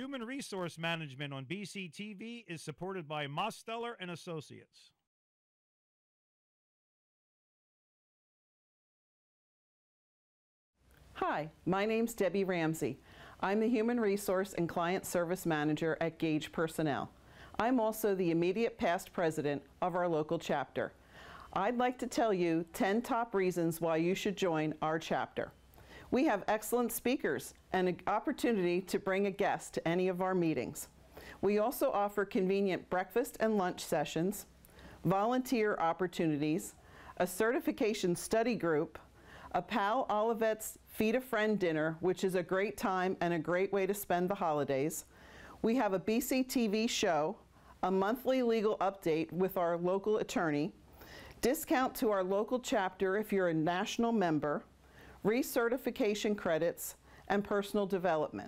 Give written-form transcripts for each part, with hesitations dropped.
Human Resource Management on BCTV is supported by Mosteller and Associates. Hi, my name's Debbie Ramsey. I'm the Human Resource and Client Service Manager at Gage Personnel. I'm also the immediate past president of our local chapter. I'd like to tell you 10 top reasons why you should join our chapter. We have excellent speakers and an opportunity to bring a guest to any of our meetings. We also offer convenient breakfast and lunch sessions, volunteer opportunities, a certification study group, a Pal Olivet's Feed a Friend dinner, which is a great time and a great way to spend the holidays. We have a BCTV show, a monthly legal update with our local attorney, discount to our local chapter if you're a national member, recertification credits, and personal development.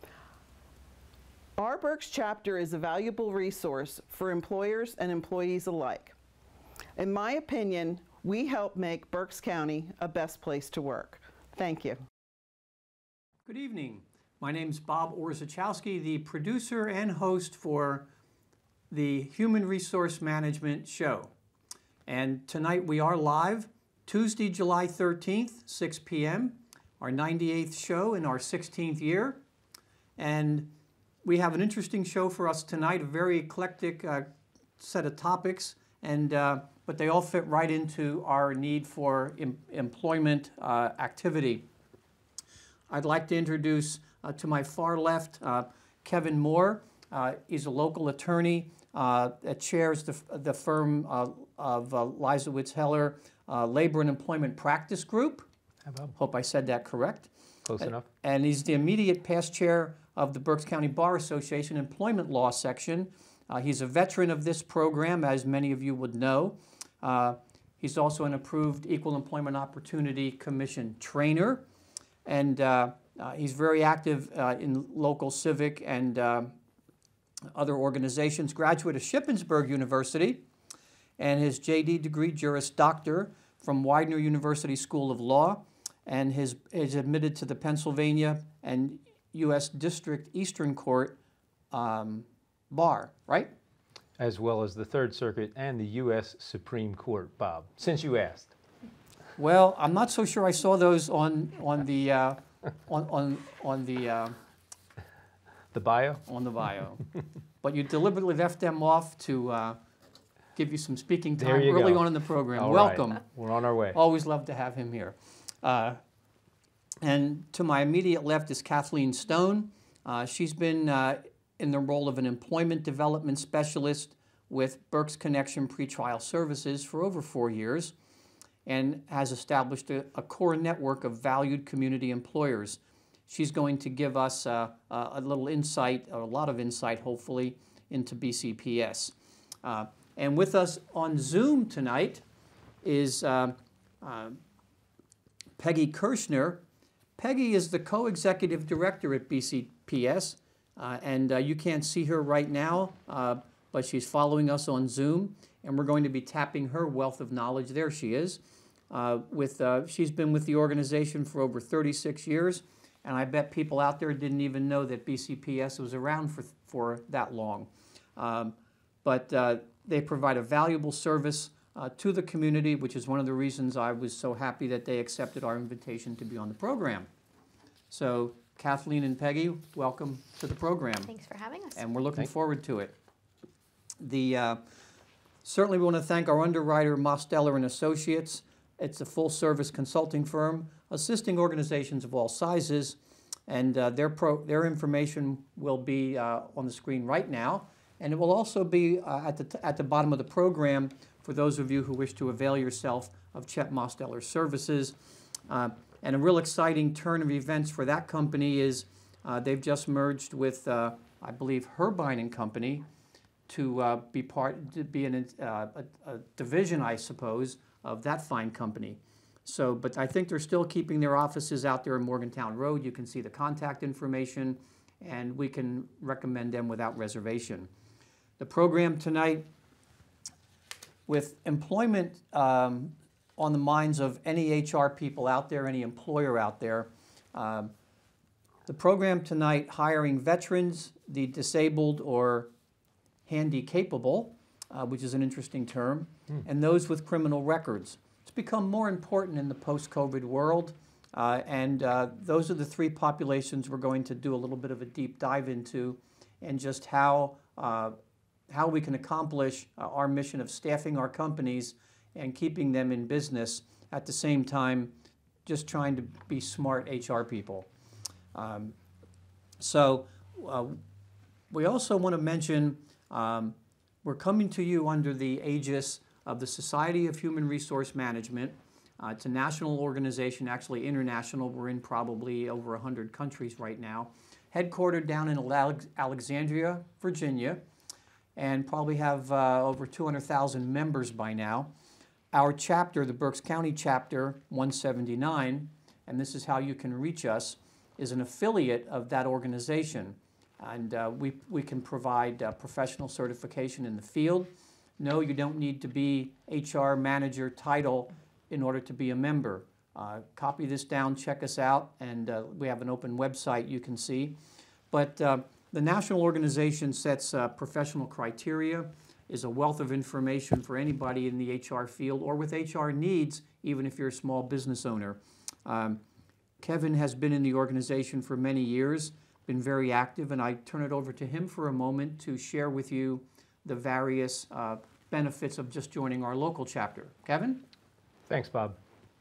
Our Berks chapter is a valuable resource for employers and employees alike. In my opinion, we help make Berks County a best place to work. Thank you. Good evening. My name's Bob Orzechowski, the producer and host for the Human Resource Management Show. And tonight we are live, Tuesday, July 13th, 6 p.m., our 98th show in our 16th year. And we have an interesting show for us tonight, a very eclectic set of topics, and but they all fit right into our need for employment activity. I'd like to introduce to my far left Kevin Moore. He's a local attorney that chairs the firm of Leisowitz Heller Labor and Employment Practice Group. Hope I said that correct. Close enough. And he's the immediate past chair of the Berks County Bar Association Employment Law Section. He's a veteran of this program, as many of you would know. He's also an approved Equal Employment Opportunity Commission trainer. And he's very active in local civic and other organizations. Graduate of Shippensburg University, and his JD degree, Juris Doctor, from Widener University School of Law, and is admitted to the Pennsylvania and U.S. District Eastern Court bar, right? As well as the Third Circuit and the U.S. Supreme Court, Bob, since you asked. Well, I'm not so sure I saw those on the bio? On the bio. But you deliberately left them off to give you some speaking time early on in the program. All Welcome. Right. We're on our way. Always love to have him here. And to my immediate left is Kathleen Stone. She's been in the role of an employment development specialist with Berks Connection Pretrial Services for over 4 years, and has established a core network of valued community employers. She's going to give us a little insight, or a lot of insight, hopefully, into BCPS. And with us on Zoom tonight is Peggy Kershner. Peggy is the co-executive director at BCPS, and you can't see her right now, but she's following us on Zoom, and we're going to be tapping her wealth of knowledge. There she is. She's been with the organization for over 36 years, and I bet people out there didn't even know that BCPS was around for that long. But they provide a valuable service to the community, which is one of the reasons I was so happy that they accepted our invitation to be on the program. So Kathleen and Peggy, welcome to the program. Thanks for having us. And we're looking forward to it. Certainly we want to thank our underwriter, Mosteller and Associates. It's a full-service consulting firm assisting organizations of all sizes, and their information will be on the screen right now, and it will also be at the bottom of the program for those of you who wish to avail yourself of Chet Mosteller's services. And a real exciting turn of events for that company is they've just merged with, I believe, Herbine & Company to be in a division, I suppose, of that fine company. So, but I think they're still keeping their offices out there in Morgantown Road. You can see the contact information, and we can recommend them without reservation. The program tonight, with employment on the minds of any HR people out there, any employer out there, The program tonight, hiring veterans, the disabled or handy-capable, which is an interesting term, and those with criminal records. It's become more important in the post-COVID world, and those are the three populations we're going to do a little bit of a deep dive into, and just how we can accomplish our mission of staffing our companies and keeping them in business at the same time, just trying to be smart HR people. We also want to mention we're coming to you under the aegis of the Society of Human Resource Management. It's a national organization, actually international. We're in probably over 100 countries right now, headquartered down in Alexandria, Virginia, and probably have over 200,000 members by now. Our chapter, the Berks County chapter 179, and this is how you can reach us, is an affiliate of that organization. And we can provide professional certification in the field. No, you don't need to be HR manager title in order to be a member. Copy this down, check us out, and we have an open website you can see. But the national organization sets professional criteria, is a wealth of information for anybody in the HR field or with HR needs, even if you're a small business owner. Kevin has been in the organization for many years, been very active, and I turn it over to him for a moment to share with you the various benefits of just joining our local chapter. Kevin? Thanks, Bob.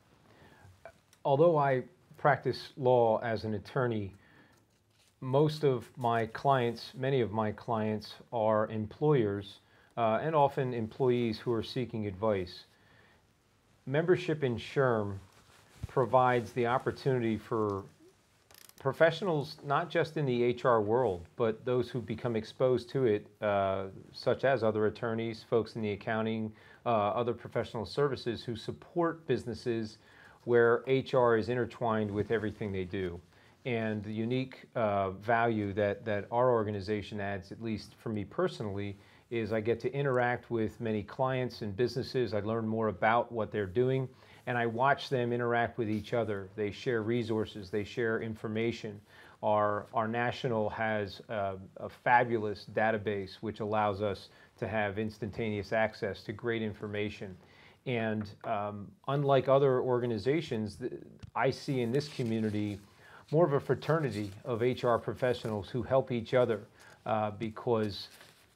Although I practice law as an attorney, most of my clients, many of my clients are employers and often employees who are seeking advice. Membership in SHRM provides the opportunity for professionals, not just in the HR world, but those who become exposed to it, such as other attorneys, folks in the accounting, other professional services who support businesses where HR is intertwined with everything they do. And the unique value that our organization adds, at least for me personally, is I get to interact with many clients and businesses. I learn more about what they're doing, and I watch them interact with each other. They share resources, they share information. Our national has a fabulous database which allows us to have instantaneous access to great information. And unlike other organizations, I see in this community more of a fraternity of HR professionals who help each other because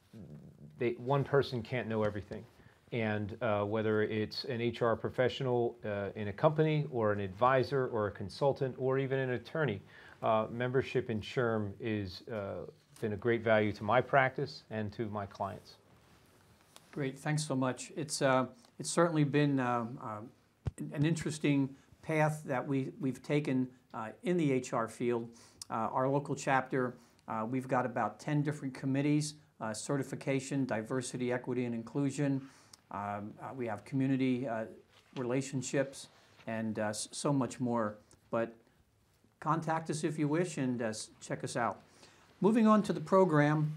one person can't know everything. And whether it's an HR professional in a company or an advisor or a consultant or even an attorney, membership in SHRM is been a great value to my practice and to my clients. Great, thanks so much. It's certainly been an interesting path that we've taken in the HR field. Our local chapter, we've got about 10 different committees, certification, diversity, equity, and inclusion. We have community relationships and so much more. But contact us if you wish and check us out. Moving on to the program,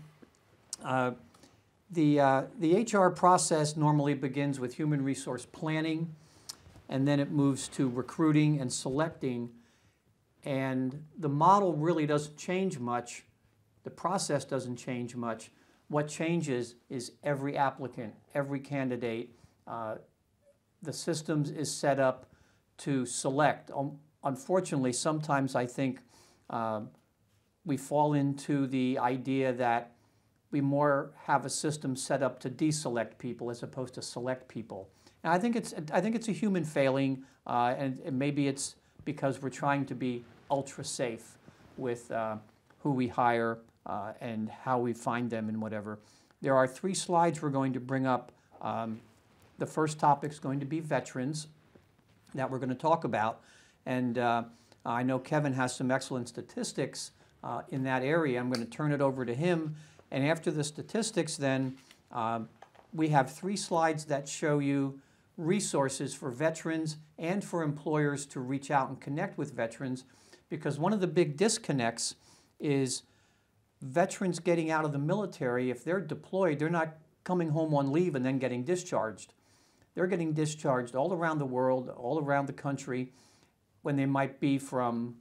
the HR process normally begins with human resource planning, and then it moves to recruiting and selecting. And the model really doesn't change much. The process doesn't change much. What changes is every applicant, every candidate. The systems is set up to select. Unfortunately, sometimes I think we fall into the idea that we more have a system set up to deselect people as opposed to select people. And I think it's a human failing, and maybe it's because we're trying to be ultra safe with who we hire and how we find them and whatever. There are 3 slides we're going to bring up. The first topic is going to be veterans that we're going to talk about. And I know Kevin has some excellent statistics in that area. I'm going to turn it over to him. And after the statistics then, we have 3 slides that show you resources for veterans and for employers to reach out and connect with veterans, because one of the big disconnects is veterans getting out of the military. If they're deployed, they're not coming home on leave and then getting discharged. They're getting discharged all around the world, all around the country, when they might be from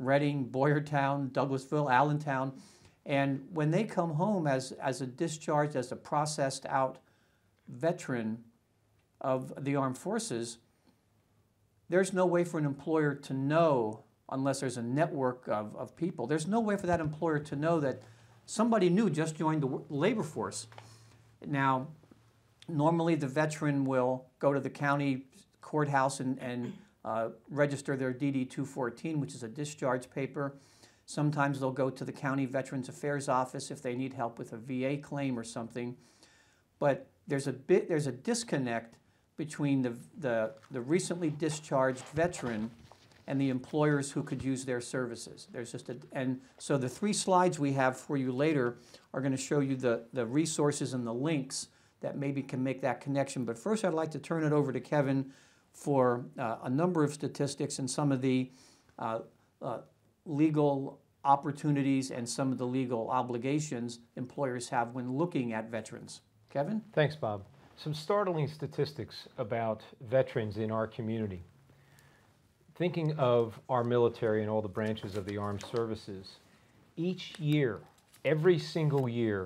Reading, Boyertown, Douglasville, Allentown. And when they come home as a discharged, as a processed out veteran of the armed forces, there's no way for an employer to know, unless there's a network of people, there's no way for that employer to know that somebody new just joined the labor force. Now, normally the veteran will go to the county courthouse and register their DD-214, which is a discharge paper. Sometimes they'll go to the county Veterans Affairs office if they need help with a VA claim or something. But there's a disconnect between the recently discharged veteran and the employers who could use their services. And so the 3 slides we have for you later are going to show you the resources and the links that maybe can make that connection. But first I'd like to turn it over to Kevin for a number of statistics and some of the legal opportunities and some of the legal obligations employers have when looking at veterans. Kevin? Thanks, Bob. Some startling statistics about veterans in our community. Thinking of our military and all the branches of the armed services, each year, every single year,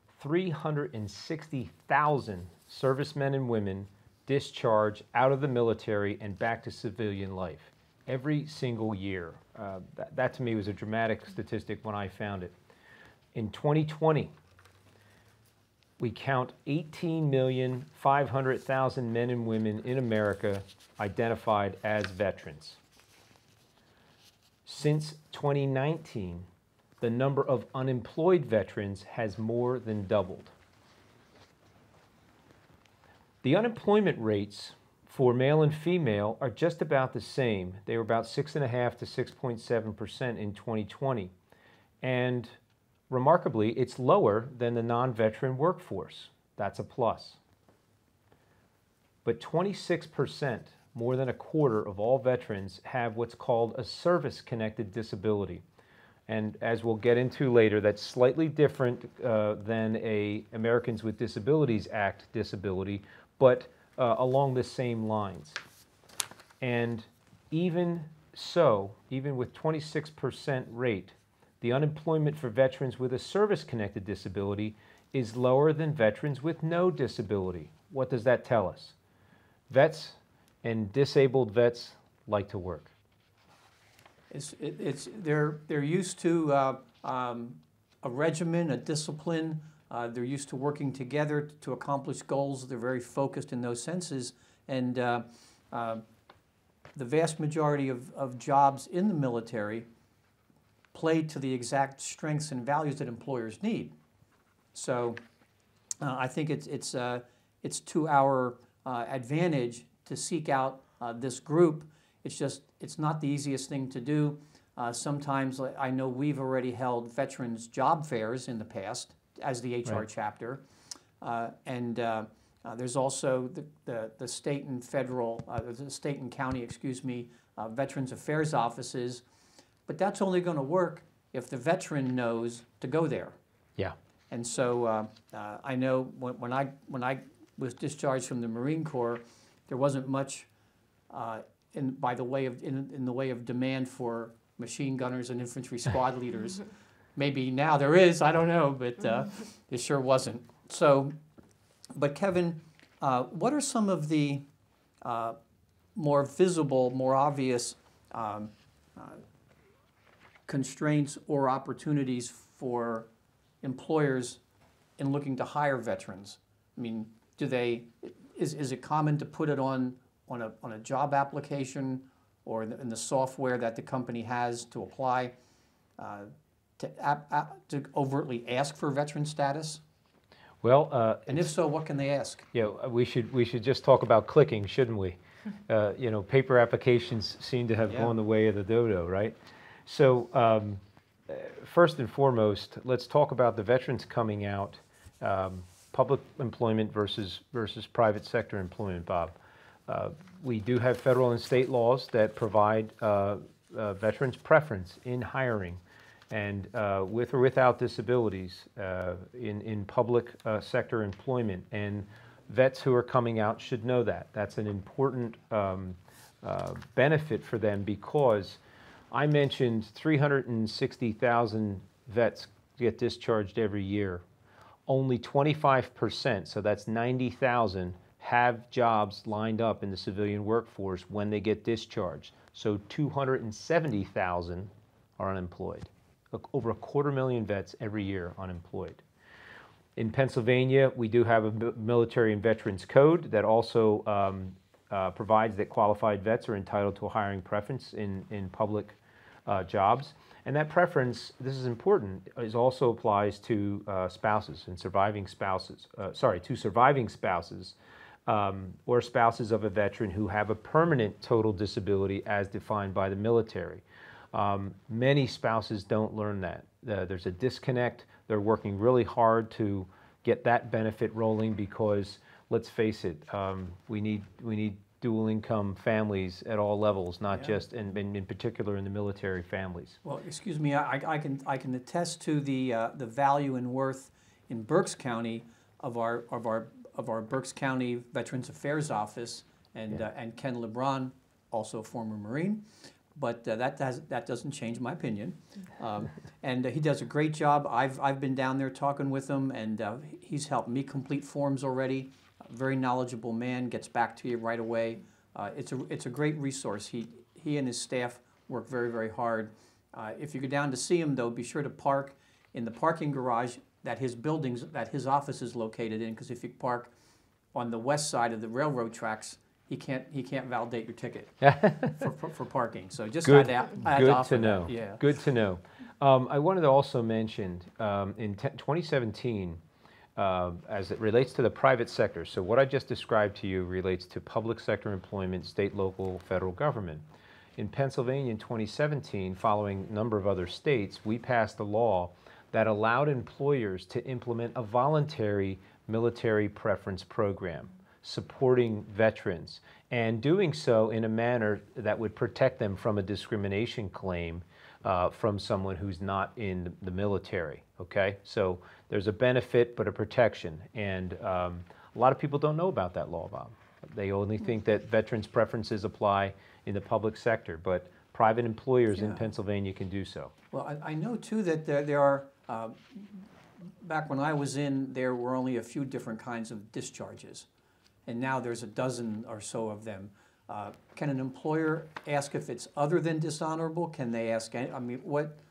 360,000 servicemen and women discharge out of the military and back to civilian life. Every single year. That to me was a dramatic statistic when I found it. In 2020, we count 18,500,000 men and women in America identified as veterans. Since 2019, the number of unemployed veterans has more than doubled. The unemployment rates for male and female are just about the same. They were about 6.5% to 6.7% in 2020. And remarkably, it's lower than the non-veteran workforce. That's a plus. But 26%, more than a quarter of all veterans, have what's called a service-connected disability. And as we'll get into later, that's slightly different than a Americans with Disabilities Act disability, but along the same lines. And even so, even with 26% rate, the unemployment for veterans with a service-connected disability is lower than veterans with no disability. What does that tell us? Vets and disabled vets like to work. They're used to a regimen, a discipline. They're used to working together to accomplish goals. They're very focused in those senses. And the vast majority of jobs in the military play to the exact strengths and values that employers need. So I think it's to our advantage to seek out this group. It's not the easiest thing to do. Sometimes I know we've already held veterans job fairs in the past as the HR chapter. There's also the state and federal, the state and county, Veterans Affairs offices. But that's only going to work if the veteran knows to go there. Yeah. And so I know when I was discharged from the Marine Corps, there wasn't much in the way of demand for machine gunners and infantry squad leaders. Maybe now there is, I don't know, but it sure wasn't. So, but Kevin, what are some of the more visible, more obvious constraints or opportunities for employers in looking to hire veterans? I mean, is it common to put it on a job application or in the software that the company has to apply to overtly ask for veteran status? Well, and if so, what can they ask? Yeah, we should just talk about clicking, shouldn't we? Paper applications seem to have gone the way of the dodo, right? So first and foremost, let's talk about the veterans coming out, public employment versus private sector employment, Bob. We do have federal and state laws that provide veterans preference in hiring and with or without disabilities in public sector employment. And vets who are coming out should know that. That's an important benefit for them because I mentioned 360,000 vets get discharged every year. Only 25%, so that's 90,000, have jobs lined up in the civilian workforce when they get discharged. So 270,000 are unemployed. Over 250,000 vets every year unemployed. In Pennsylvania, we do have a military and veterans code that also provides that qualified vets are entitled to a hiring preference in public jobs. And that preference, this is important, also applies to spouses and surviving spouses, to surviving spouses or spouses of a veteran who have a permanent total disability as defined by the military. Many spouses don't learn that. There's a disconnect. They're working really hard to get that benefit rolling because, let's face it, we need dual income families at all levels, not just in particular in the military families. Well, excuse me, I can attest to the value and worth in Berks County of our Berks County Veterans Affairs Office and Ken LeBron, also a former Marine. But that doesn't change my opinion. And he does a great job. I've been down there talking with him, and he's helped me complete forms already. A very knowledgeable man, gets back to you right away. It's a great resource. He and his staff work very, very hard. If you go down to see him, though, be sure to park in the parking garage that his office is located in, because if you park on the west side of the railroad tracks, he can't validate your ticket for parking. So just good to know. That. Yeah. Good to know. I wanted to also mention in 2017, as it relates to the private sector. So what I just described to you relates to public sector employment, state, local, federal government. In Pennsylvania in 2017, following a number of other states, we passed a law that allowed employers to implement a voluntary military preference program supporting veterans, and doing so in a manner that would protect them from a discrimination claim from someone who's not in the military, okay? So there's a benefit but a protection, and a lot of people don't know about that law, Bob. They only think that veterans' preferences apply in the public sector, but private employers in Pennsylvania can do so. Well, I know too that there are, back when I was in, there were only a few different kinds of discharges. And now there's a dozen or so of them. Can an employer ask if it's other than dishonorable? Can they ask, I mean,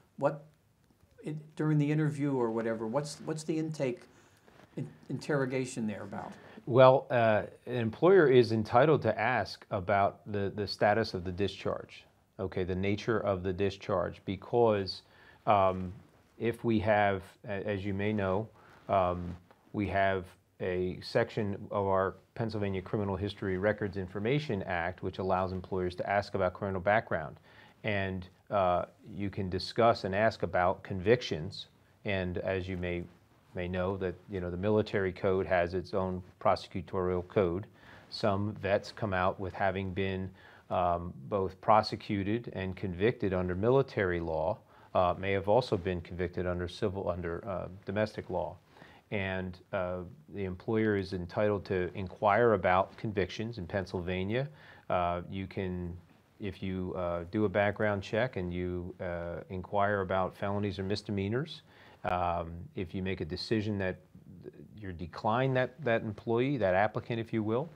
during the interview or whatever, what's the intake interrogation there about? Well, an employer is entitled to ask about the status of the discharge, okay, the nature of the discharge, because if we have, as you may know, we have a section of our Pennsylvania Criminal History Records Information Act which allows employers to ask about criminal background, and you can discuss and ask about convictions. And as you may know, that the military code has its own prosecutorial code. Some vets come out with having been both prosecuted and convicted under military law, may have also been convicted under domestic law. And the employer is entitled to inquire about convictions in Pennsylvania. You can, if you do a background check and you inquire about felonies or misdemeanors, if you make a decision that you decline that employee, that applicant, if you will,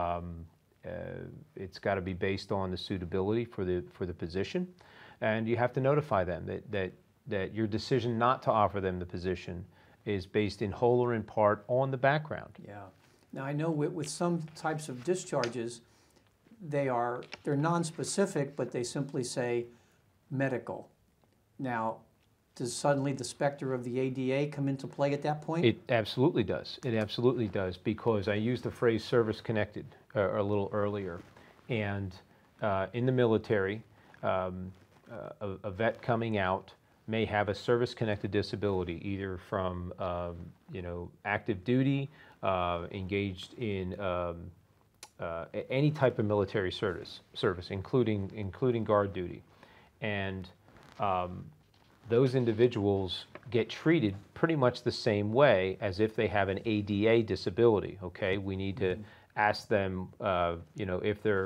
it's got to be based on the suitability for the position, and you have to notify them that your decision not to offer them the position is based in whole or in part on the background. Yeah. Now I know with some types of discharges, they're non-specific, but they simply say medical. Now, does suddenly the specter of the ADA come into play at that point? It absolutely does. It absolutely does, because I used the phrase service-connected a little earlier. And in the military, a vet coming out may have a service-connected disability, either from active duty, engaged in any type of military service, including guard duty, and those individuals get treated pretty much the same way as if they have an ADA disability. Okay, we need to ask them, if they're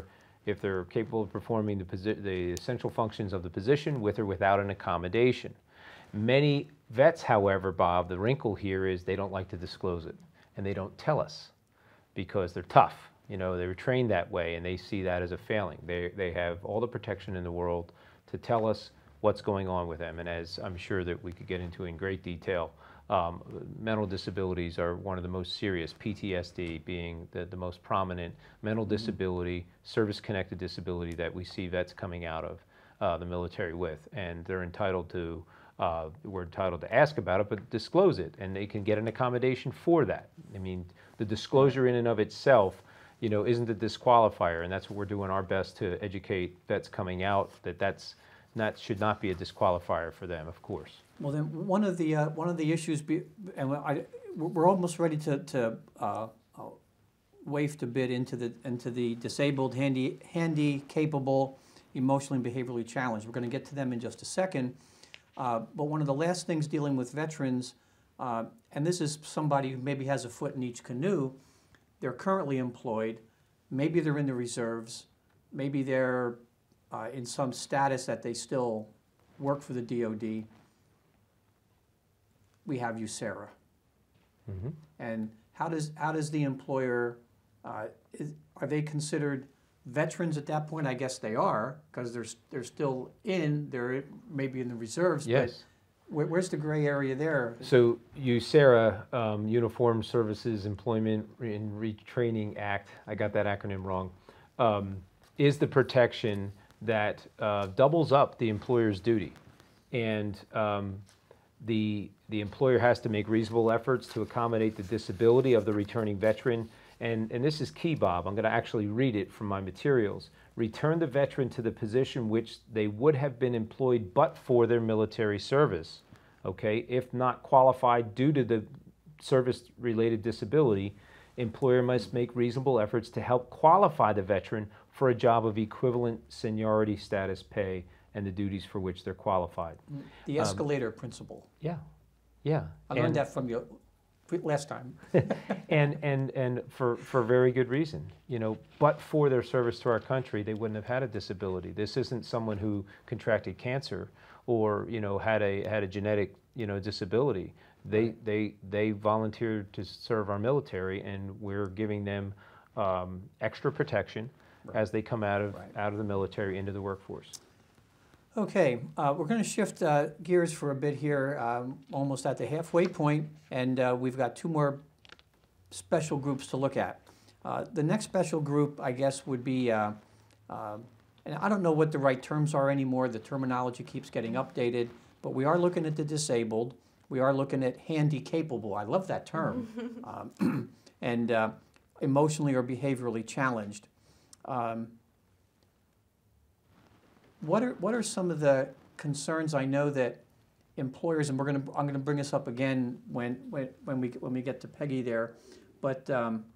if they're capable of performing the essential functions of the position with or without an accommodation. Many vets, however, Bob, the wrinkle here is they don't like to disclose it, and they don't tell us because they're tough. You know, they were trained that way, and they see that as a failing. They have all the protection in the world to tell us what's going on with them, and as I'm sure that we could get into in great detail, mental disabilities are one of the most serious, PTSD being the most prominent mental disability, service-connected disability that we see vets coming out of the military with, and they're entitled to, we're entitled to ask about it, but disclose it, and they can get an accommodation for that. I mean, the disclosure in and of itself, you know, isn't a disqualifier, and that's what we're doing our best to educate vets coming out that should not be a disqualifier for them, of course. Well, then one of the issues, we're almost ready to waive to bid into the disabled, handy, capable, emotionally and behaviorally challenged. We're going to get to them in just a second. But one of the last things dealing with veterans, and this is somebody who maybe has a foot in each canoe, they're currently employed, maybe they're in the reserves, maybe they're in some status that they still work for the DOD. We have you, Sarah. Mm-hmm. And how does the employer, are they considered veterans at that point? I guess they are, because they're still they're maybe in the reserves. Yes. But where's the gray area there? So USERRA, Uniformed Services Employment and Retraining Act, I got that acronym wrong, is the protection that doubles up the employer's duty. And the employer has to make reasonable efforts to accommodate the disability of the returning veteran. And this is key, Bob. I'm going to actually read it from my materials. Return the veteran to the position which they would have been employed but for their military service, okay? If not qualified due to the service-related disability, employer must make reasonable efforts to help qualify the veteran for a job of equivalent seniority, status, pay, and the duties for which they're qualified. The escalator principle. Yeah, yeah. I learned that from you last time. and for very good reason. You know, but for their service to our country, they wouldn't have had a disability. This isn't someone who contracted cancer or, you know, had a genetic, you know, disability. They volunteered to serve our military, and we're giving them extra protection as they come out of the military into the workforce. Okay, we're going to shift gears for a bit here, almost at the halfway point, and we've got two more special groups to look at. The next special group, I guess, would be, and I don't know what the right terms are anymore. The terminology keeps getting updated, but we are looking at the disabled. We are looking at handy capable. I love that term. And emotionally or behaviorally challenged. What are some of the concerns I know that employers, and I'm gonna bring this up again when we get to Peggy there, but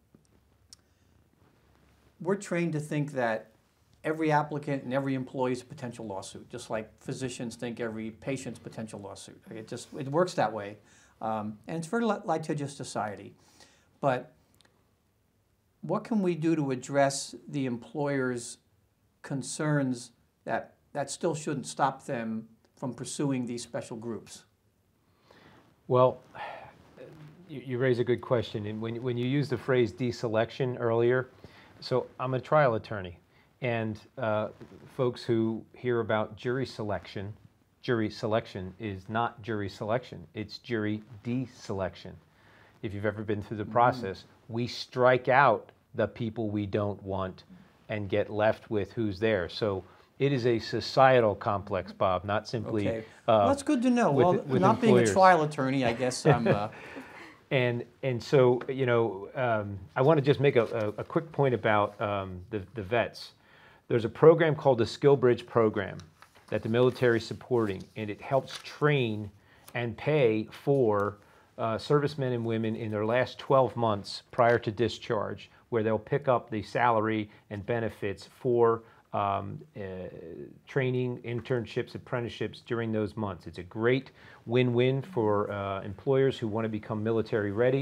we're trained to think that every applicant and every employee is a potential lawsuit, just like physicians think every patient's potential lawsuit. It works that way, and it's a very litigious society. But what can we do to address the employer's concerns that still shouldn't stop them from pursuing these special groups? Well, you raise a good question. And when you use the phrase deselection earlier, so I'm a trial attorney, and folks who hear about jury selection is not jury selection, it's jury deselection. If you've ever been through the process, we strike out the people we don't want and get left with who's there. So it is a societal complex, Bob, not simply okay. Well, that's good to know. with not employers. Being a trial attorney, I guess I'm... And so, you know, I want to just make a quick point about the vets. There's a program called the Skill Bridge program that the military is supporting, and it helps train and pay for servicemen and women in their last 12 months prior to discharge, where they'll pick up the salary and benefits for training, internships, apprenticeships during those months. It's a great win-win for employers who want to become military ready.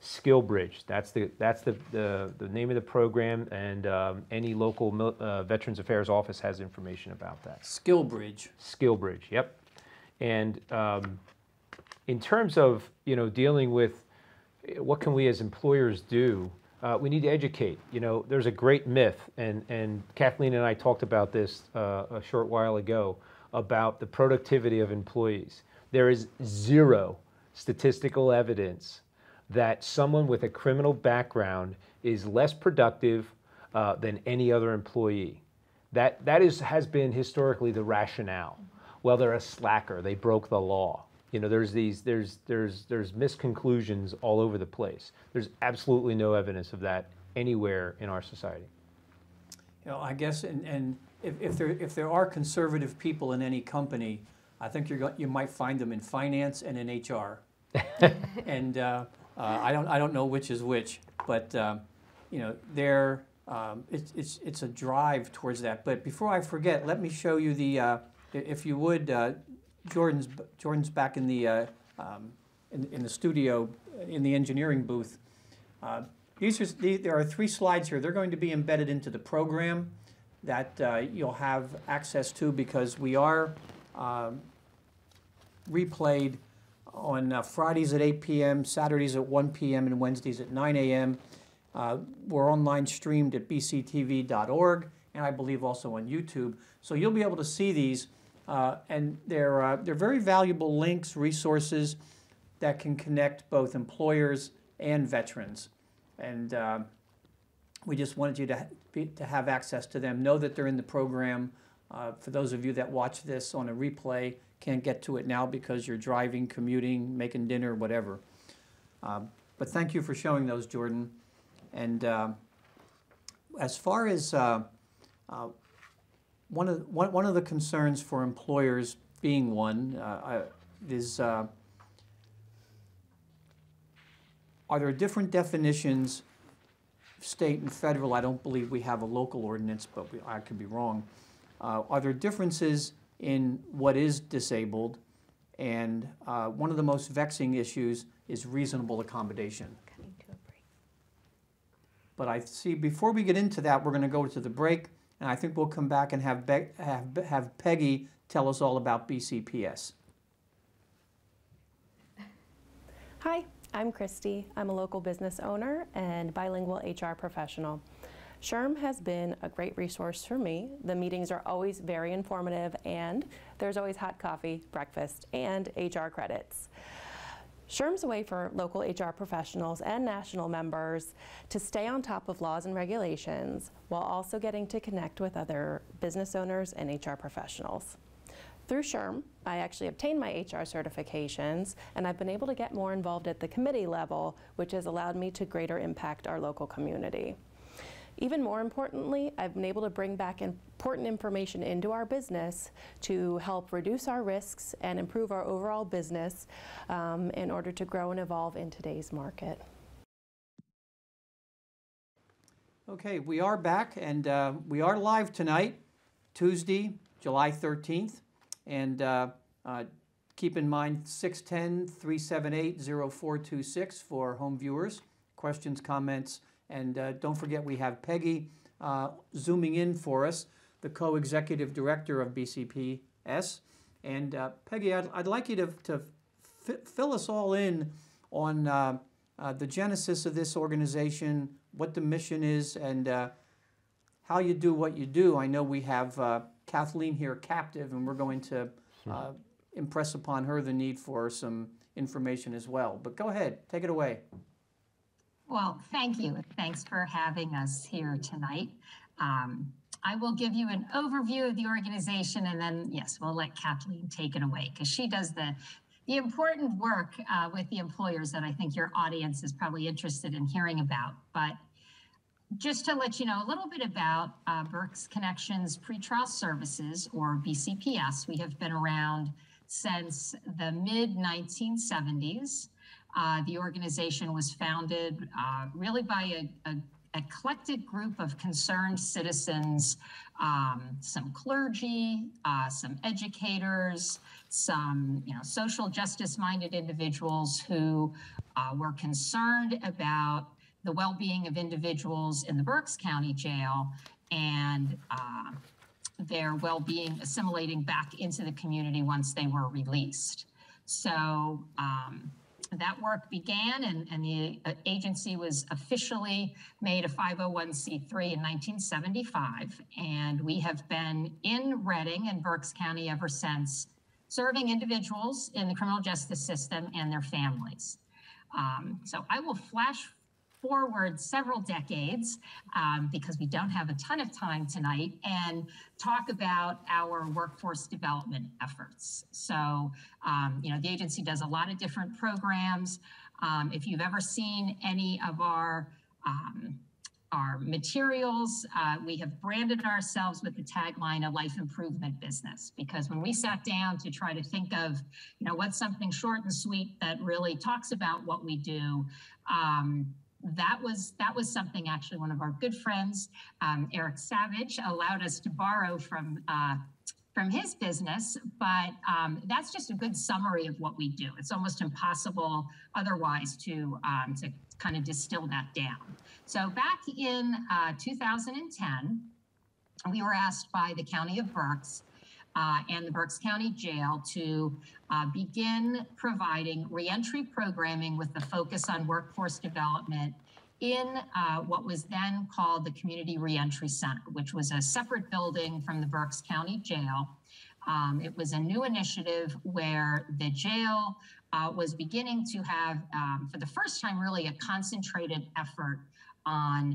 SkillBridge. That's the name of the program, and any local Veterans Affairs office has information about that. SkillBridge. SkillBridge. Yep. And in terms of dealing with what can we as employers do, we need to educate. There's a great myth, and Kathleen and I talked about this a short while ago about the productivity of employees. There is zero statistical evidence that someone with a criminal background is less productive than any other employee. That has been historically the rationale. Well, they're a slacker. They broke the law. There's misconclusions all over the place. There's absolutely no evidence of that anywhere in our society. I guess, and if there are conservative people in any company, I think you might find them in finance and in HR. And I don't know which is which, but it's a drive towards that. But before I forget, let me show you the, if you would, Jordan's back in the studio in the engineering booth. There are 3 slides here. They're going to be embedded into the program that you'll have access to, because we are replayed on Fridays at 8 p.m., Saturdays at 1 p.m., and Wednesdays at 9 a.m. We're online streamed at bctv.org, and I believe also on YouTube. So you'll be able to see these, and they're very valuable links, resources that can connect both employers and veterans. And we just wanted you to have access to them. Know that they're in the program. For those of you that watch this on a replay, can't get to it now because you're driving, commuting, making dinner, whatever. But thank you for showing those, Jordan. And as far as one of the concerns for employers being one is, are there different definitions, state and federal? I don't believe we have a local ordinance, but I could be wrong. Are there differences in what is disabled? And one of the most vexing issues is reasonable accommodation. Coming to a break. But I see before we get into that, we're going to go to the break, and I think we'll come back and have Peggy tell us all about BCPS. Hi, I'm Christy. I'm a local business owner and bilingual HR professional. SHRM has been a great resource for me. The meetings are always very informative, and there's always hot coffee, breakfast, and HR credits. SHRM's a way for local HR professionals and national members to stay on top of laws and regulations while also getting to connect with other business owners and HR professionals. Through SHRM, I actually obtained my HR certifications, and I've been able to get more involved at the committee level, which has allowed me to greater impact our local community. Even more importantly, I've been able to bring back important information into our business to help reduce our risks and improve our overall business in order to grow and evolve in today's market. Okay, we are back, and we are live tonight, Tuesday, July 13th. And keep in mind 610-378-0426 for home viewers, questions, comments. And don't forget, we have Peggy zooming in for us, the co-executive director of BCPS. And Peggy, I'd like you to fill us all in on the genesis of this organization, what the mission is, and how you do what you do. I know we have Kathleen here captive, and we're going to impress upon her the need for some information as well. But go ahead, take it away. Well, thank you. Thanks for having us here tonight. I will give you an overview of the organization, and then, yes, we'll let Kathleen take it away, because she does the important work with the employers that I think your audience is probably interested in hearing about. But just to let you know a little bit about Berks Connections Pretrial Services, or BCPS. We have been around since the mid-1970s. The organization was founded really by eclectic group of concerned citizens, some clergy, some educators, some social justice-minded individuals who were concerned about the well-being of individuals in the Berks County Jail and their well-being assimilating back into the community once they were released. So that work began, and the agency was officially made a 501c3 in 1975, and we have been in Reading and Berks County ever since, serving individuals in the criminal justice system and their families. So I will flash forward several decades because we don't have a ton of time tonight, and talk about our workforce development efforts. So, the agency does a lot of different programs. If you've ever seen any of our materials, we have branded ourselves with the tagline, a life improvement business, because when we sat down to try to think of, what's something short and sweet that really talks about what we do, that was something actually one of our good friends, Eric Savage, allowed us to borrow from his business, but that's just a good summary of what we do. It's almost impossible otherwise to kind of distill that down. So back in 2010, we were asked by the County of Berks and the Berks County Jail to begin providing reentry programming with the focus on workforce development in what was then called the Community Reentry Center, which was a separate building from the Berks County Jail. It was a new initiative where the jail was beginning to have, for the first time, really a concentrated effort on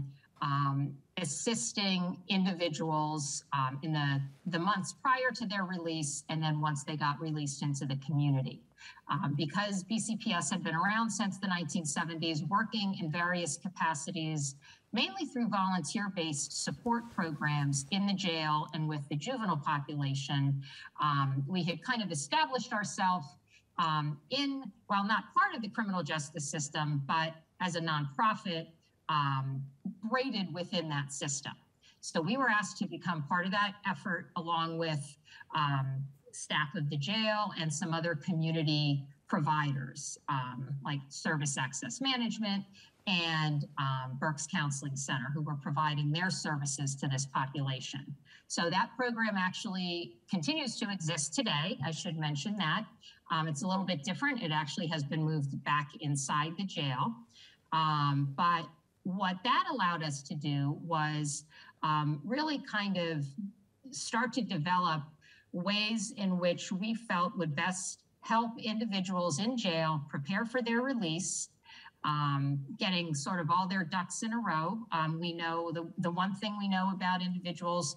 assisting individuals in the months prior to their release, and then once they got released into the community. Because BCPS had been around since the 1970s, working in various capacities, mainly through volunteer-based support programs in the jail and with the juvenile population, we had kind of established ourselves while not part of the criminal justice system, but as a nonprofit, braided within that system. So we were asked to become part of that effort, along with staff of the jail and some other community providers, like Service Access Management and Berks Counseling Center, who were providing their services to this population. So that program actually continues to exist today. I should mention that. It's a little bit different. It actually has been moved back inside the jail. But what that allowed us to do was really kind of start to develop ways in which we felt would best help individuals in jail prepare for their release, getting sort of all their ducks in a row. We know the one thing we know about individuals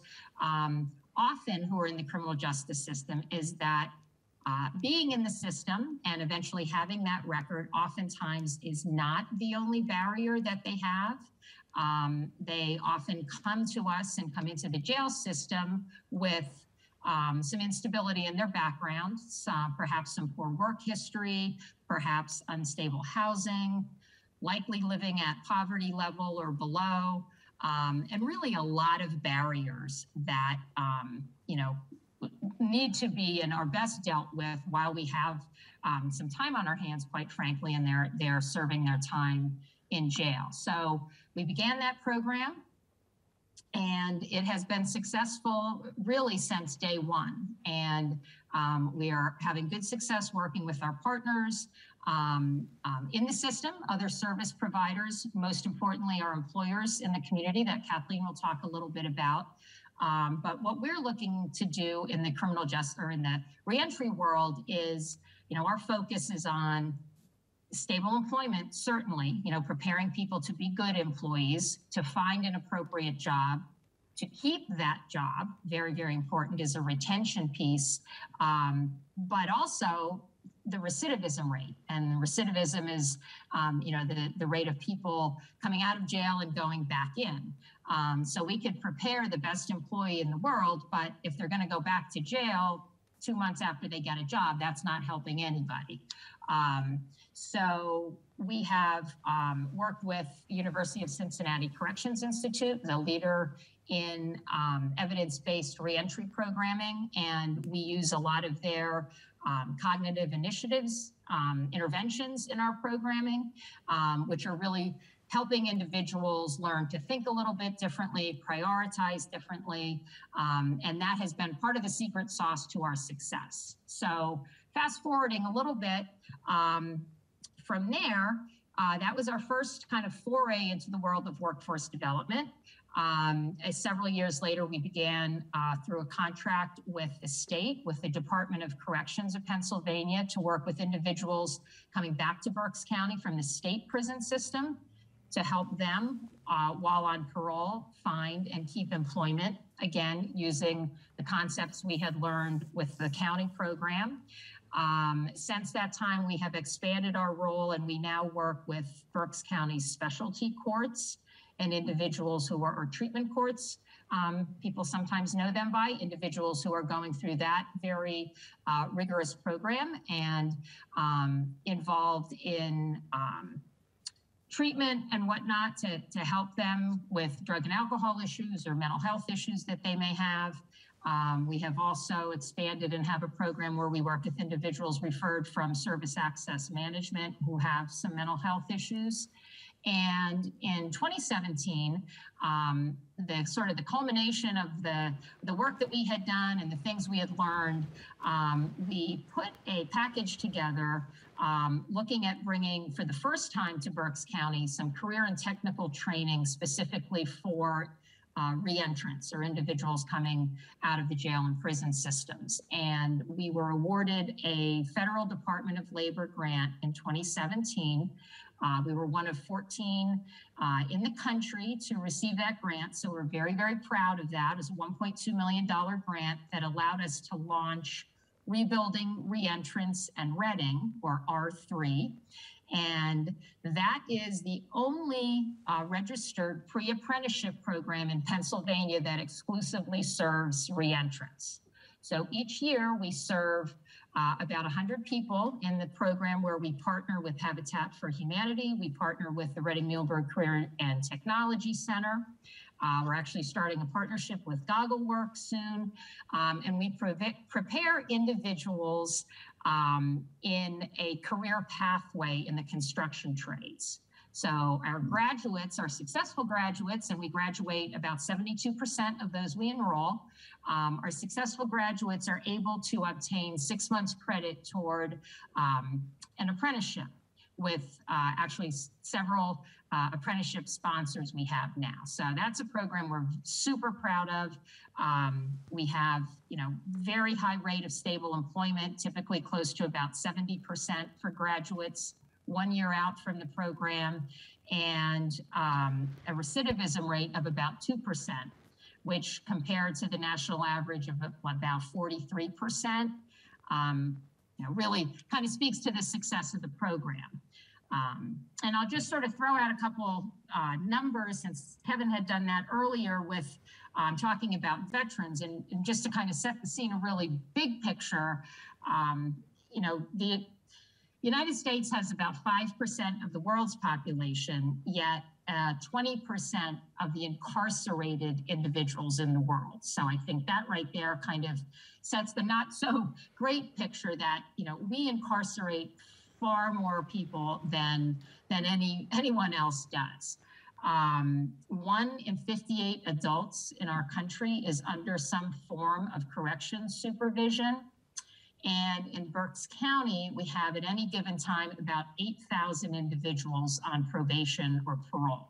often who are in the criminal justice system is that being in the system and eventually having that record oftentimes is not the only barrier that they have. They often come to us and come into the jail system with some instability in their background, perhaps some poor work history, perhaps unstable housing, likely living at poverty level or below, and really a lot of barriers that need to be and are best dealt with while we have some time on our hands, quite frankly, and they're serving their time in jail. So we began that program, and it has been successful really since day one. And we are having good success working with our partners in the system, other service providers, most importantly, our employers in the community that Kathleen will talk a little bit about. But what we're looking to do in the criminal justice or in the reentry world is, our focus is on stable employment, certainly, preparing people to be good employees, to find an appropriate job, to keep that job, very, very important, is a retention piece, but also the recidivism rate. And recidivism is, the rate of people coming out of jail and going back in. So we could prepare the best employee in the world, but if they're going to go back to jail, 2 months after they get a job, that's not helping anybody. So we have worked with University of Cincinnati Corrections Institute, the leader in evidence-based reentry programming, and we use a lot of their cognitive initiatives, interventions in our programming, which are really helping individuals learn to think a little bit differently, prioritize differently, and that has been part of the secret sauce to our success. So fast forwarding a little bit, from there, that was our first kind of foray into the world of workforce development. Several years later, we began through a contract with the state, with the Department of Corrections of Pennsylvania, to work with individuals coming back to Berks County from the state prison system to help them while on parole find and keep employment, again, using the concepts we had learned with the county program. Since that time, we have expanded our role, and we now work with Berks County specialty courts and individuals who are, or treatment courts. People sometimes know them by individuals who are going through that very rigorous program and involved in treatment and whatnot to help them with drug and alcohol issues or mental health issues that they may have. We have also expanded and have a program where we work with individuals referred from service access management who have some mental health issues. And in 2017, the culmination of the work that we had done and the things we had learned, we put a package together looking at bringing, for the first time to Berks County, some career and technical training specifically for reentrants or individuals coming out of the jail and prison systems. And we were awarded a Federal Department of Labor grant in 2017. We were one of 14 in the country to receive that grant. So we're very, very proud of that. It was a $1.2 million grant that allowed us to launch Rebuilding Reentrance and Reading, or R3. And that is the only registered pre-apprenticeship program in Pennsylvania that exclusively serves reentrants. So each year we serve about 100 people in the program where we partner with Habitat for Humanity. We partner with the Reading-Muhlenberg Career and Technology Center. We're actually starting a partnership with GoggleWorks soon. And we prepare individuals in a career pathway in the construction trades. So our graduates are successful graduates, and we graduate about 72% of those we enroll. Our successful graduates are able to obtain 6 months credit toward an apprenticeship with actually several apprenticeship sponsors we have now. So that's a program we're super proud of. We have, very high rate of stable employment, typically close to about 70% for graduates 1 year out from the program, and a recidivism rate of about 2%, which compared to the national average of about 43%, really kind of speaks to the success of the program. And I'll just sort of throw out a couple numbers, since Kevin had done that earlier with talking about veterans, and just to kind of set the scene, a really big picture. The United States has about 5% of the world's population, yet 20% of the incarcerated individuals in the world. So I think that right there kind of sets the not so great picture that, we incarcerate far more people than anyone else does. 1 in 58 adults in our country is under some form of corrections supervision. And in Berks County, we have at any given time about 8,000 individuals on probation or parole.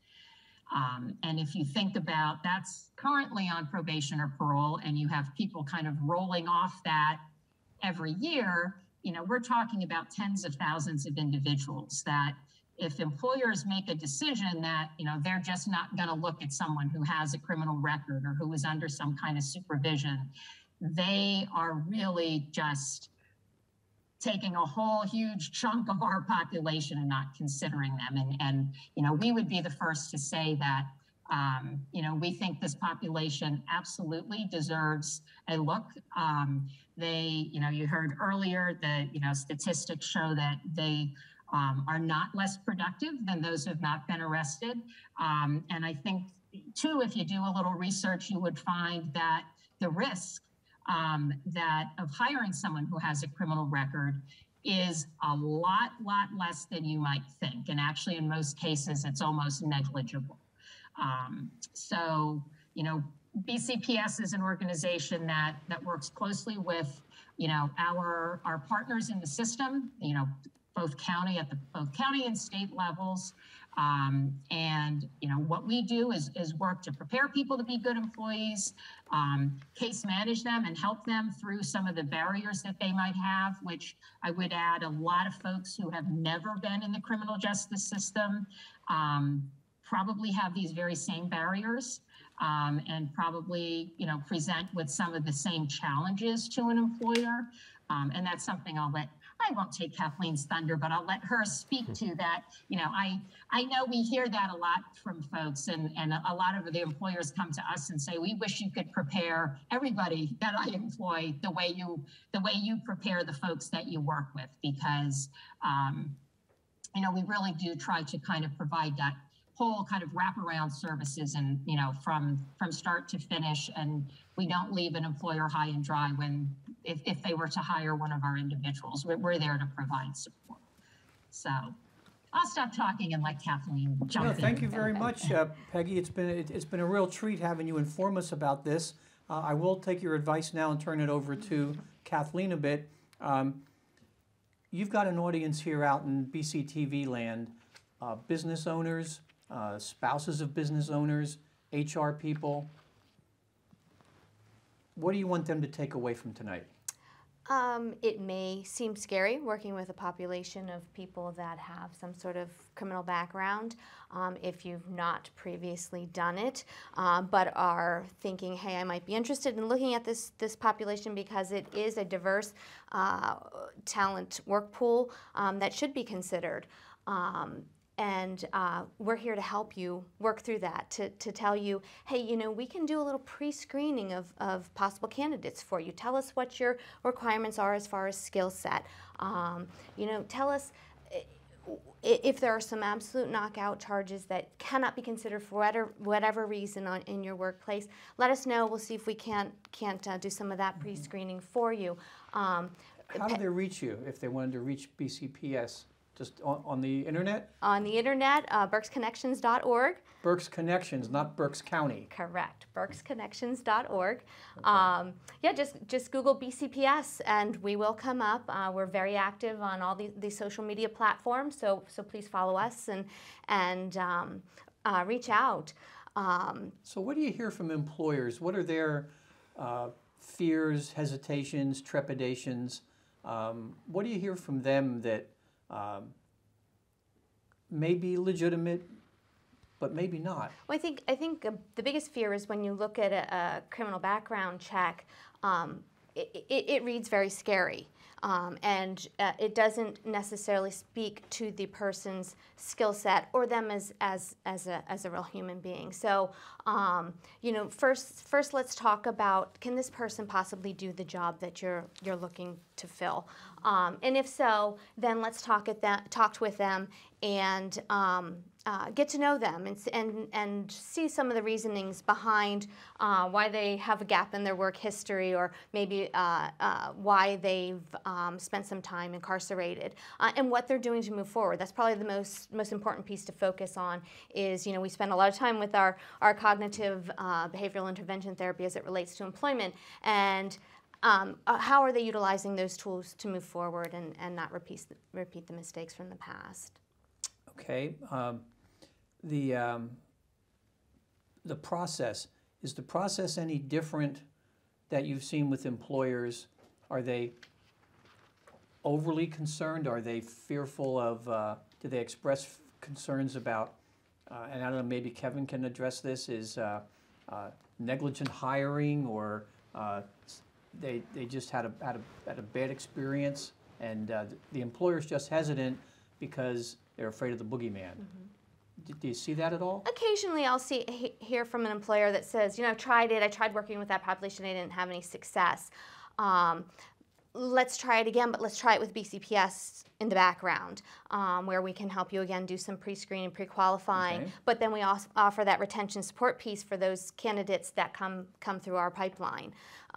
And if you think about that's currently on probation or parole, and you have people kind of rolling off that every year, we're talking about tens of thousands of individuals that if employers make a decision that, they're just not going to look at someone who has a criminal record or who is under some kind of supervision, they are really just taking a whole huge chunk of our population and not considering them. And we would be the first to say that You know, we think this population absolutely deserves a look. You know, you heard earlier that, you know, statistics show that they are not less productive than those who have not been arrested. And I think, too, if you do a little research, you would find that the risk of hiring someone who has a criminal record is a lot less than you might think. And actually, in most cases, it's almost negligible. So, you know, BCPS is an organization that works closely with, you know, our partners in the system, you know, both county and state levels. And, you know, what we do is work to prepare people to be good employees, case manage them and help them through some of the barriers that they might have, which I would add, a lot of folks who have never been in the criminal justice system probably have these very same barriers and probably, you know, present with some of the same challenges to an employer. And that's something I won't take Kathleen's thunder, but I'll let her speak to that. You know, I know we hear that a lot from folks, and a lot of the employers come to us and say, we wish you could prepare everybody that I employ the way you prepare the folks that you work with, because, you know, we really do try to kind of provide that whole kind of wraparound services, and, you know, from start to finish, and we don't leave an employer high and dry if they were to hire one of our individuals. We're there to provide support. So I'll stop talking and let Kathleen jump in. Thank you very much, Peggy. It's been a real treat having you inform us about this. I will take your advice now and turn it over to Kathleen a bit. You've got an audience here out in BCTV land, business owners, spouses of business owners, HR people. What do you want them to take away from tonight? It may seem scary working with a population of people that have some sort of criminal background if you've not previously done it, but are thinking, hey, I might be interested in looking at this population because it is a diverse talent work pool that should be considered. And we're here to help you work through that, to tell you, hey, you know, we can do a little pre-screening of possible candidates for you. Tell us what your requirements are as far as skill set. You know, tell us if there are some absolute knockout charges that cannot be considered for whatever reason in your workplace. Let us know. We'll see if we can't do some of that pre-screening for you. How do they reach you if they wanted to reach BCPS? Just on the internet? On the internet, berksconnections.org. Berks Connections, not Berks County. Correct, berksconnections.org. Okay. Yeah, just Google BCPS and we will come up. We're very active on all the social media platforms, so please follow us and reach out. So what do you hear from employers? What are their fears, hesitations, trepidations? What do you hear from them that may be legitimate, but maybe not? Well, I think the biggest fear is when you look at a criminal background check, it reads very scary. And it doesn't necessarily speak to the person's skill set or them as a real human being. So, you know, first let's talk about, can this person possibly do the job that you're looking to fill? And if so, then let's talk with them and get to know them and see some of the reasonings behind why they have a gap in their work history, or maybe why they've spent some time incarcerated, and what they're doing to move forward. That's probably the most important piece to focus on. Is, you know, we spend a lot of time with our cognitive behavioral intervention therapy as it relates to employment, and how are they utilizing those tools to move forward and not repeat the mistakes from the past? Okay. The process, is the process any different that you've seen with employers? Are they overly concerned? Are they fearful of, do they express concerns about, and I don't know, maybe Kevin can address this, is negligent hiring, or they just had a bad experience, and the employer's just hesitant because they're afraid of the boogeyman. Mm-hmm. Do you see that at all? Occasionally I'll hear from an employer that says, you know, I tried working with that population, I didn't have any success. Let's try it again, but let's try it with BCPS in the background, where we can help you again do some pre-screening, pre-qualifying, Okay. but then we also offer that retention support piece for those candidates that come through our pipeline.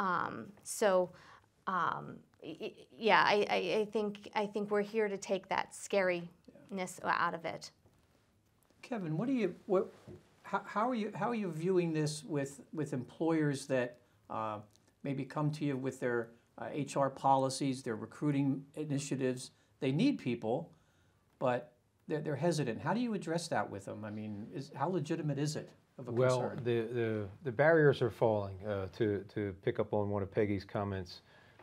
Yeah, I think we're here to take that scariness out of it. Kevin, how are you viewing this with employers that maybe come to you with their HR policies, their recruiting initiatives? They need people, but they're hesitant. How do you address that with them? I mean, how legitimate is it of a concern? Well, the barriers are falling. To pick up on one of Peggy's comments,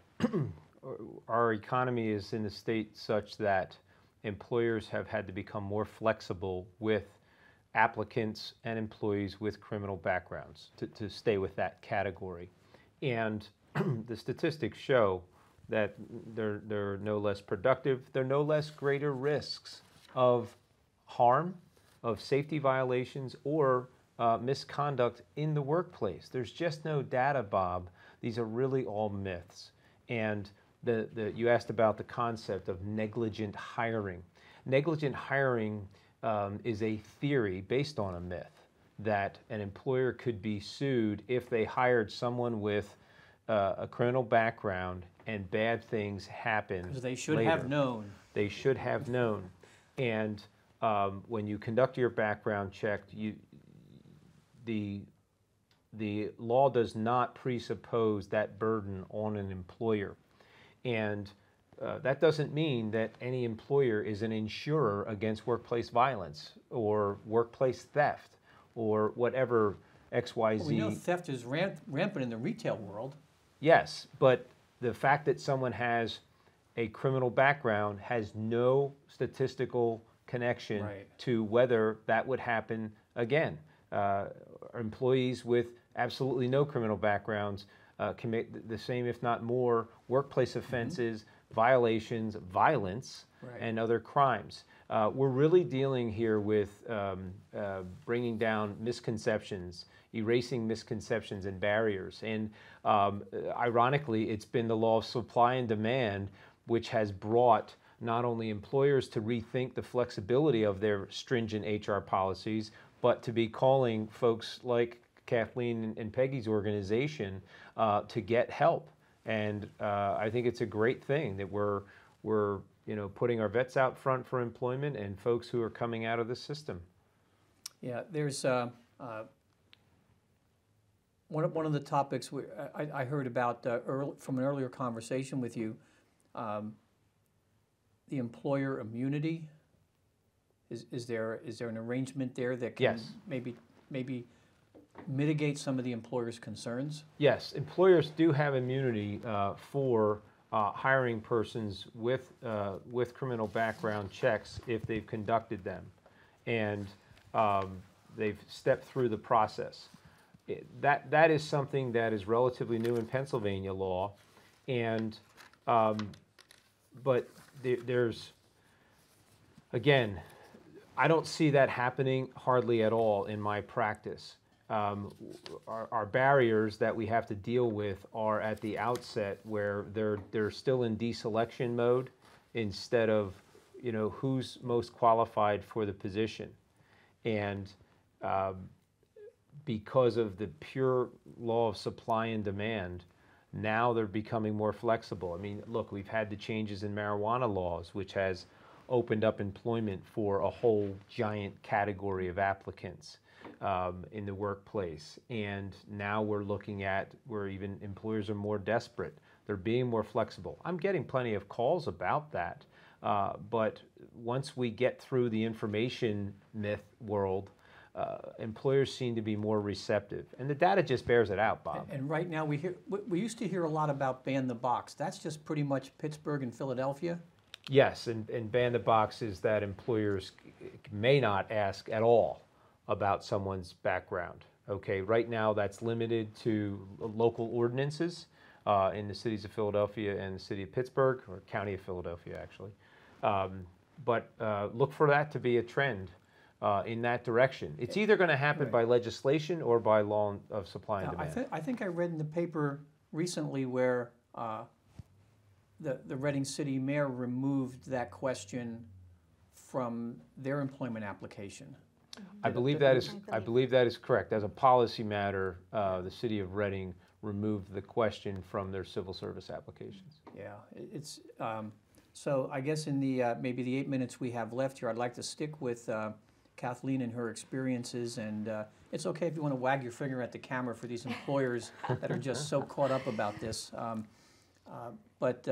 our economy is in a state such that employers have had to become more flexible with applicants and employees with criminal backgrounds to stay with that category. And the statistics show that they're no less productive, they're no less greater risks of harm, of safety violations, or misconduct in the workplace. There's just no data, Bob. These are really all myths. And you asked about the concept of negligent hiring. Negligent hiring is a theory based on a myth that an employer could be sued if they hired someone with a criminal background and bad things happen. Because they should later. have known. They should have known. And when you conduct your background check, the law does not presuppose that burden on an employer. And that doesn't mean that any employer is an insurer against workplace violence or workplace theft or whatever XYZ. Well, we know theft is rampant in the retail world. Yes, but the fact that someone has a criminal background has no statistical connection to whether that would happen again. Employees with absolutely no criminal backgrounds commit the same, if not more, workplace offenses, violations, violence, and other crimes. We're really dealing here with bringing down misconceptions, erasing misconceptions and barriers. And ironically, it's been the law of supply and demand which has brought not only employers to rethink the flexibility of their stringent HR policies, but to be calling folks like Kathleen and Peggy's organization to get help. And I think it's a great thing that we're putting our vets out front for employment and folks who are coming out of the system. Yeah, there's one of the topics I heard about from an earlier conversation with you, the employer immunity. Is there an arrangement there that can maybe mitigate some of the employer's concerns? Yes, employers do have immunity for hiring persons with criminal background checks if they've conducted them and they've stepped through the process. That is something that is relatively new in Pennsylvania law, and but there's, again, I don't see that happening hardly at all in my practice. Our barriers that we have to deal with are at the outset where they're still in deselection mode instead of who's most qualified for the position. And because of the pure law of supply and demand, now they're becoming more flexible. I mean, look, we've had the changes in marijuana laws, which has opened up employment for a whole giant category of applicants in the workplace. And now we're looking at where even employers are more desperate. They're being more flexible. I'm getting plenty of calls about that. But once we get through the information myth world, employers seem to be more receptive. And the data just bears it out, Bob. And right now we used to hear a lot about ban the box. That's just pretty much Pittsburgh and Philadelphia? Yes, and ban the box is that employers may not ask at all about someone's background. Okay, right now that's limited to local ordinances in the cities of Philadelphia and the city of Pittsburgh, or county of Philadelphia actually. But look for that to be a trend in that direction. It's either going to happen by legislation or by law of supply and Now, demand. I think I read in the paper recently where the Reading City Mayor removed that question from their employment application. I believe that is correct. As a policy matter, the city of Reading removed the question from their civil service applications. Yeah, it's so I guess in the maybe the 8 minutes we have left here, I'd like to stick with Kathleen and her experiences, and it's okay if you want to wag your finger at the camera for these employers that are just so caught up about this. But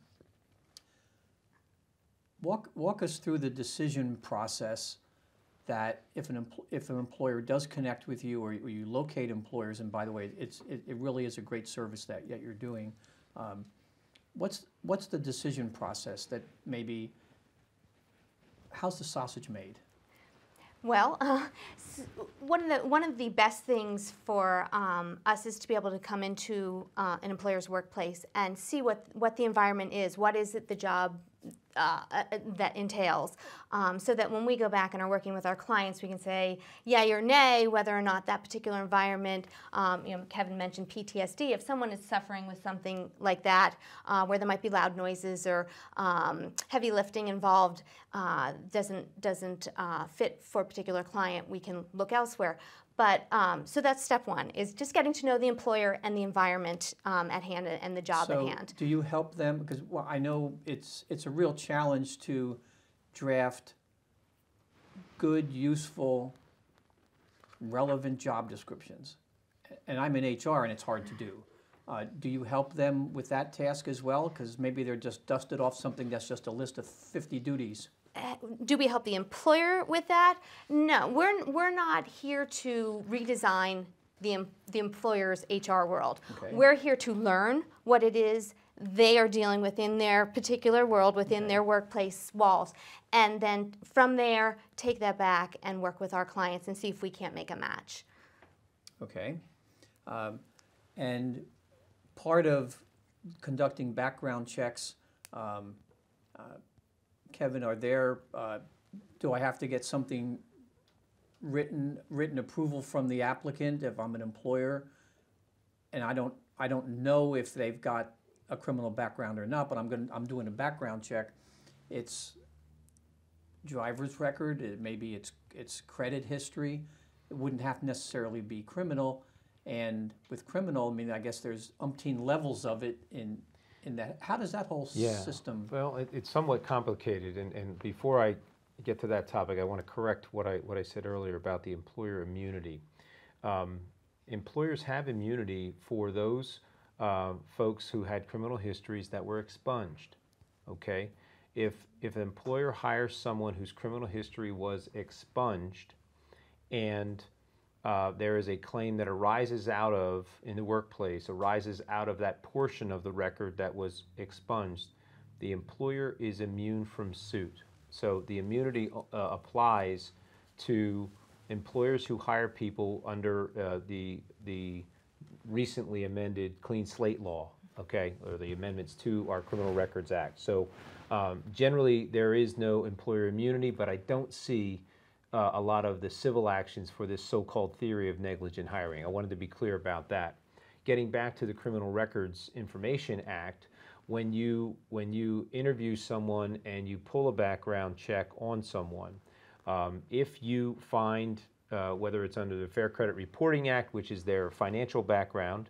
walk us through the decision process that if an employer does connect with you, or you locate employers, and by the way, it really is a great service that you're doing. What's the decision process that maybe, how's the sausage made? Well, one of the best things for us is to be able to come into an employer's workplace and see what the environment is. What is it the job that entails, so that when we go back and are working with our clients, we can say yay or nay whether or not that particular environment, Kevin mentioned PTSD. If someone is suffering with something like that, where there might be loud noises or heavy lifting involved, doesn't fit for a particular client, we can look elsewhere. But so that's step one, is just getting to know the employer and the environment at hand and the job at hand. So do you help them? Because I know it's a real challenge to draft good, useful, relevant job descriptions. And I'm in HR and it's hard to do. Do you help them with that task as well? Because maybe they're just dusted off something that's just a list of 50 duties. Do we help the employer with that? No, we're not here to redesign the employer's HR world. Okay. We're here to learn what it is they are dealing with in their particular world, within their workplace walls, and then from there take that back and work with our clients and see if we can't make a match. Okay, and part of conducting background checks, Kevin, are there, do I have to get something written approval from the applicant if I'm an employer and I don't know if they've got a criminal background or not, but I'm doing a background check. It's driver's record, maybe it's credit history. It wouldn't have to necessarily be criminal, and with criminal, I mean, I guess there's umpteen levels of it in that. How does that whole system? Well, it's somewhat complicated, and before I get to that topic, I want to correct what I said earlier about the employer immunity. Employers have immunity for those folks who had criminal histories that were expunged. Okay, if an employer hires someone whose criminal history was expunged, and there is a claim that arises out of, in the workplace, arises out of that portion of the record that was expunged, the employer is immune from suit. So the immunity applies to employers who hire people under the recently amended Clean Slate Law, okay, or the amendments to our Criminal Records Act. So generally there is no employer immunity, but I don't see a lot of the civil actions for this so-called theory of negligent hiring. I wanted to be clear about that. Getting back to the Criminal Records Information Act, when you interview someone and you pull a background check on someone, if you find, whether it's under the Fair Credit Reporting Act, which is their financial background,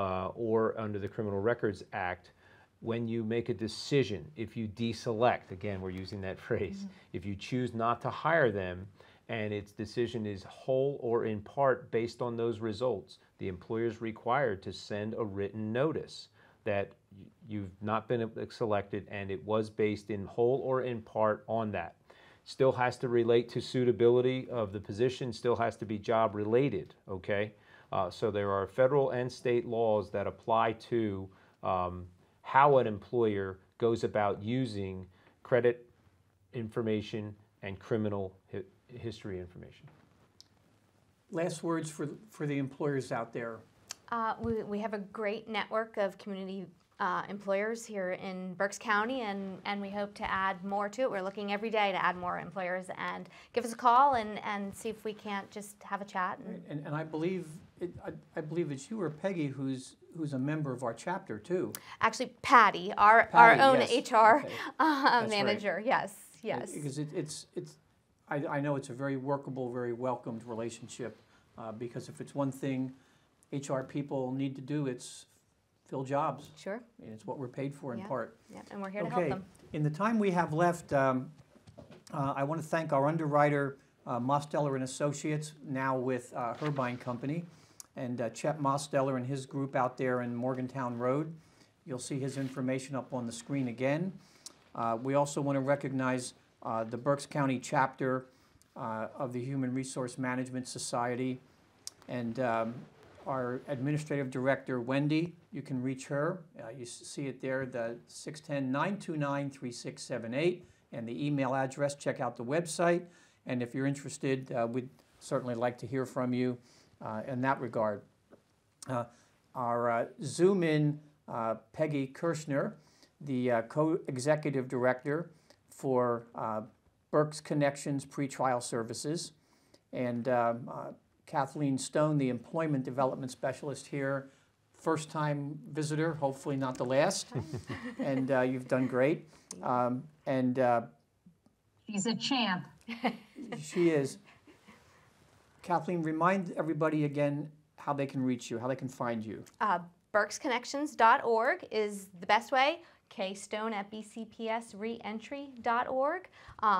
or under the Criminal Records Act, when you make a decision, if you deselect, again, we're using that phrase, if you choose not to hire them, and its decision is whole or in part based on those results, the employer is required to send a written notice that you've not been selected and it was based in whole or in part on that. Still has to relate to suitability of the position, still has to be job related, okay? So there are federal and state laws that apply to how an employer goes about using credit information and criminal history information. Last words for the employers out there. We have a great network of community employers here in Berks County, and we hope to add more to it. We're looking every day to add more employers, and give us a call and see if we can't just have a chat. And I believe it's you or Peggy who's a member of our chapter too. Actually, Patty, our Patty, own yes. HR Okay. manager. Right. Yes. Because I know it's a very workable, very welcomed relationship. Because if it's one thing HR people need to do, it's fill jobs. Sure. And it's what we're paid for in part. Yeah, and we're here to help them. In the time we have left, I want to thank our underwriter, Mosteller and Associates, now with Herbine Company, and Chet Mosteller and his group out there in Morgantown Road. You'll see his information up on the screen again. We also want to recognize the Berks County chapter of the Human Resource Management Society, and our administrative director, Wendy. You can reach her. You see it there, the 610-929-3678, and the email address. Check out the website, and if you're interested, we'd certainly like to hear from you in that regard. Our Zoom-in Peggy Kershner, the co-executive director for Berks Connections Pretrial Services, and Kathleen Stone, the Employment Development Specialist here. First time visitor, hopefully not the last, and you've done great. She's a champ. She is. Kathleen, remind everybody again how they can reach you, how they can find you. BerksConnections.org is the best way. Stone at BCPSreentry.org,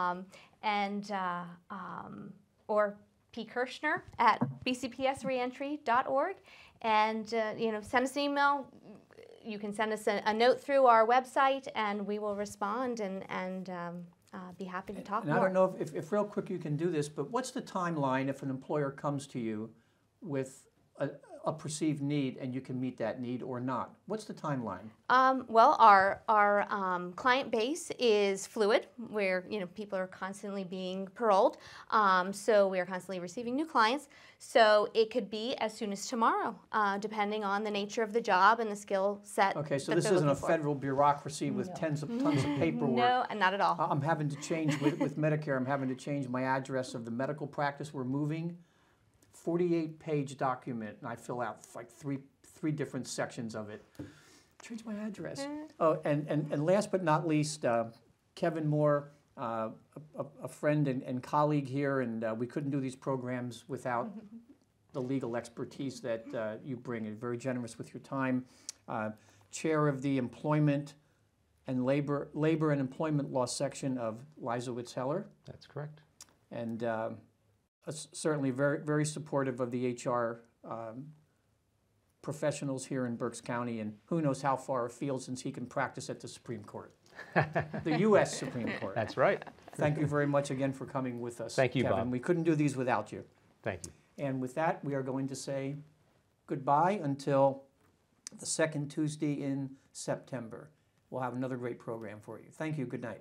or P. Kershner at BCPSreentry.org, and send us an email. You can send us a note through our website, and we will respond and be happy to talk more. I don't know if real quick you can do this, but what's the timeline if an employer comes to you with a perceived need and you can meet that need or not? What's the timeline? Well, our client base is fluid, where people are constantly being paroled, so we are constantly receiving new clients. So it could be as soon as tomorrow, depending on the nature of the job and the skill set. Okay, so this isn't a federal bureaucracy with tons of paperwork. No, not at all. I'm having to change with Medicare. I'm having to change my address of the medical practice we're moving. 48-page document, and I fill out like three different sections of it. Change my address. Oh, and last but not least, Kevin Moore, a friend and colleague here, and we couldn't do these programs without the legal expertise that you bring. You're very generous with your time. Chair of the Employment and Labor and Employment Law section of Leisowitz Heller. That's correct. And certainly very, very supportive of the HR professionals here in Berks County, and who knows how far afield, since he can practice at the Supreme Court, the U.S. Supreme Court. That's right. Thank you very much again for coming with us, Thank you, Kevin. Bob. We couldn't do these without you. Thank you. And with that, we are going to say goodbye until the second Tuesday in September. We'll have another great program for you. Thank you. Good night.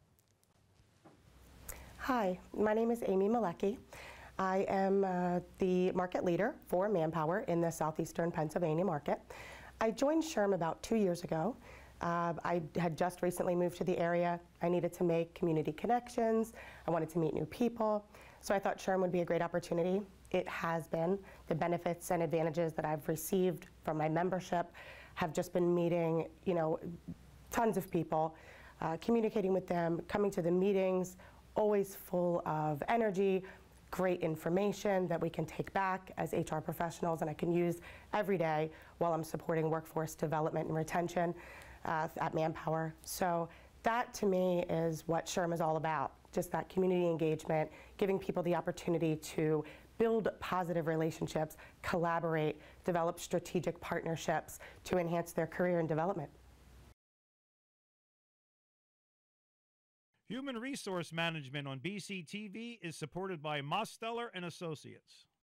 Hi, my name is Amy Malecki. I am the market leader for Manpower in the southeastern Pennsylvania market. I joined SHRM about 2 years ago. I had just recently moved to the area. I needed to make community connections. I wanted to meet new people. So I thought SHRM would be a great opportunity. It has been. The benefits and advantages that I've received from my membership have just been meeting, tons of people, communicating with them, coming to the meetings, always full of energy, great information that we can take back as HR professionals and I can use every day while I'm supporting workforce development and retention at Manpower. So that to me is what SHRM is all about, just that community engagement, giving people the opportunity to build positive relationships, collaborate, develop strategic partnerships to enhance their career and development. Human Resource Management on BCTV is supported by Mosteller and Associates.